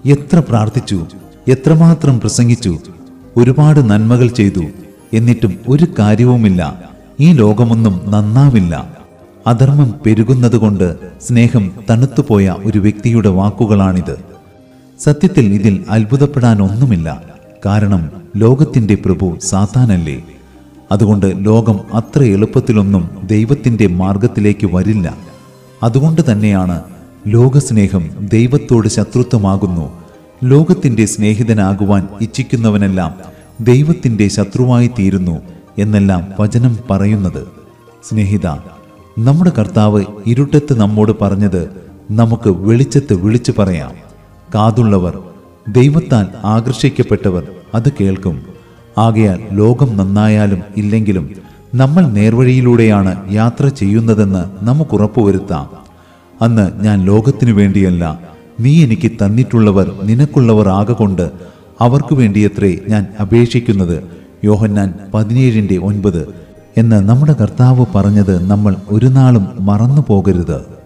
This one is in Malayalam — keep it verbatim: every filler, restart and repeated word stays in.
എത്ര പ്രാർത്ഥിച്ചു, എത്രമാത്രം പ്രസംഗിച്ചു, ഒരുപാട് നന്മകൾ ചെയ്തു, എന്നിട്ടും ഒരു കാര്യവുമില്ല. ഈ ലോകമൊന്നും നന്നാവില്ല. അധർമ്മം പെരുകുന്നതുകൊണ്ട് സ്നേഹം തണുത്തുപോയ ഒരു വ്യക്തിയുടെ വാക്കുകളാണിത്. സത്യത്തിൽ ഇതിൽ അത്ഭുതപ്പെടാൻ ഒന്നുമില്ല. കാരണം ലോകത്തിന്റെ പ്രഭു സാത്താനല്ലേ. അതുകൊണ്ട് ലോകം അത്ര എളുപ്പത്തിലൊന്നും ദൈവത്തിന്റെ മാർഗത്തിലേക്ക് വരില്ല. അതുകൊണ്ട് തന്നെയാണ് ലോകസ്നേഹം ദൈവത്തോട് ശത്രുത്വമാകുന്നു. ലോകത്തിന്റെ സ്നേഹിതനാകുവാൻ ഇച്ഛിക്കുന്നവനെല്ലാം ദൈവത്തിന്റെ ശത്രുവായി തീരുന്നു എന്നെല്ലാം വചനം പറയുന്നത്. സ്നേഹിത, നമ്മുടെ കർത്താവ് ഇരുട്ടത്ത് നമ്മോട് പറഞ്ഞത് നമുക്ക് വെളിച്ചത്ത് വിളിച്ചു പറയാം. കാതുള്ളവർ, ദൈവത്താൽ ആകർഷിക്കപ്പെട്ടവർ അത് കേൾക്കും. ആകയാൽ ലോകം നന്നായാലും ഇല്ലെങ്കിലും നമ്മൾ നേർവഴിയിലൂടെയാണ് യാത്ര ചെയ്യുന്നതെന്ന് നമുക്ക് ഉറപ്പുവരുത്താം. അന്ന് ഞാൻ ലോകത്തിനു വേണ്ടിയല്ല, നീ എനിക്ക് തന്നിട്ടുള്ളവർ നിനക്കുള്ളവർ ആകൊണ്ട് അവർക്കു വേണ്ടിയത്രേ ഞാൻ അപേക്ഷിക്കുന്നത്. യോഹന്നാൻ പതിനേഴിന്റെ ഒൻപത് എന്ന് നമ്മുടെ കർത്താവ് പറഞ്ഞത് നമ്മൾ ഒരു നാളും മറന്നു പോകരുത്.